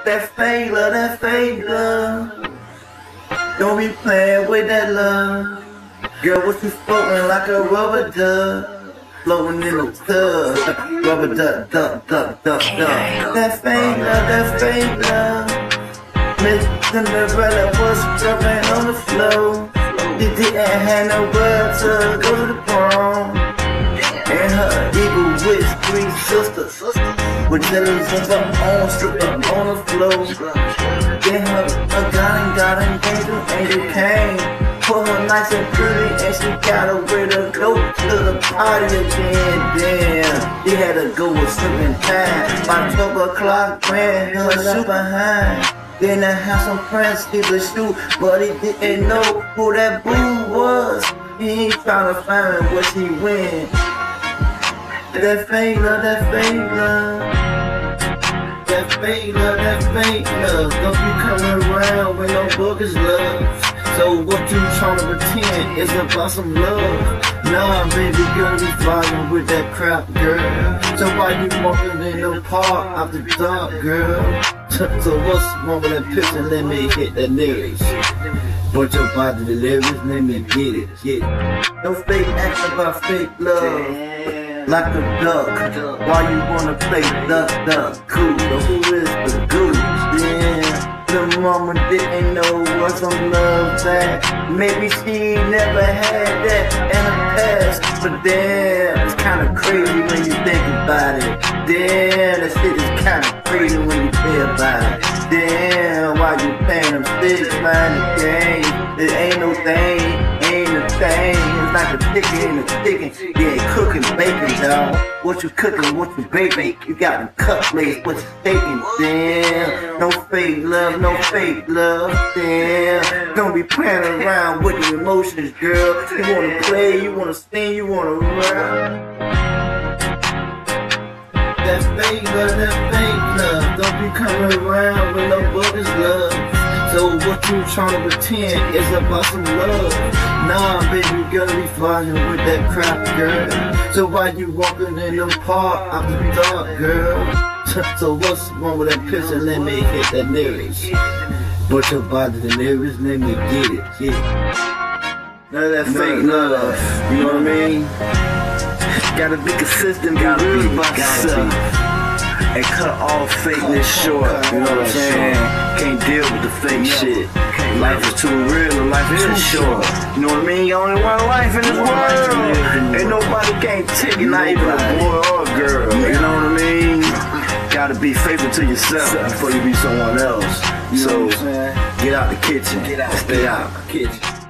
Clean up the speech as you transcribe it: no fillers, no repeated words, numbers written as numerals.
That fake love, that fake love. Don't be playing with that love. Girl, what you floating like a rubber duck? Floating in the tub. Rubber duck, duck, duck, duck, duck. That fake love, that fake love. Misscinderella was jumping on the floor. She didn't have nowhere to go to the prom. And her evil witch, three sisters, with jealous of her own, stripping on the floor. Then her garden angel came. Put her nice and pretty, and she got a way to go to the party again. Damn, she had to go with sleeping time. By 12 o'clock, ran her shoe behind. Then I had some friends steal the shoe, but he didn't know who that boo was. He ain't trying to find where she went. That fake love, that fake love. That fake love, that fake love. Don't be coming around with no bogus love. So what you tryna pretend is about some love? Nah, baby girl, you flying with that crap, girl. So why you walking in the park after dark, girl? So what's wrong with that picture? Let me hit that lyrics. But your body, the lyrics, let me get it, get it. No fake act about fake love. Like a duck, why you wanna play duck, duck, cool? So who is the goose? Yeah. The mama didn't know what's some love that. Maybe she never had that in the past. But damn, it's kinda crazy when you think about it. Damn, that shit is kinda crazy when you think about it. Damn, why you playing them 6-minded games? It ain't no thing, ain't a thing. It's like a chicken, ain't a chicken. Yeah, cooking bacon, dog. What you cooking, what you baking? You got them cupcakes, what you taking? Damn, no fake love, no fake love. Damn, don't be playing around with your emotions, girl. You wanna play, you wanna sing, you wanna rap. That fake love, that fake love. Don't be coming around with no bogus love. So what you tryna pretend is about some love? Nah, baby girl, be flying with that crap, girl. So why you walking in the park after dark, girl? So what's wrong with that picture? Let me hit that lyrics. But your body, the lyrics, let me get it, yeah. None of that fake love, you know what I mean? Gotta be consistent, be real about yourself. And cut all fakeness short, you know what I'm saying? Can't deal with the fake shit. Life is too real and life is too short. You know what I mean? You only one life in this world. Ain't nobody can't take it, not even a boy or a girl. You know what I mean? Gotta be faithful to yourself before you be someone else. So get out the kitchen, stay out the kitchen.